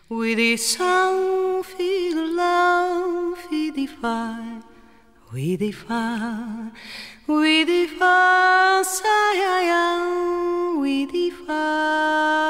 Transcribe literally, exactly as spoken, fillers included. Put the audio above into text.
Oui des sang fi de la fi di fa oui di fa oui di fa sa ya ya oui di fa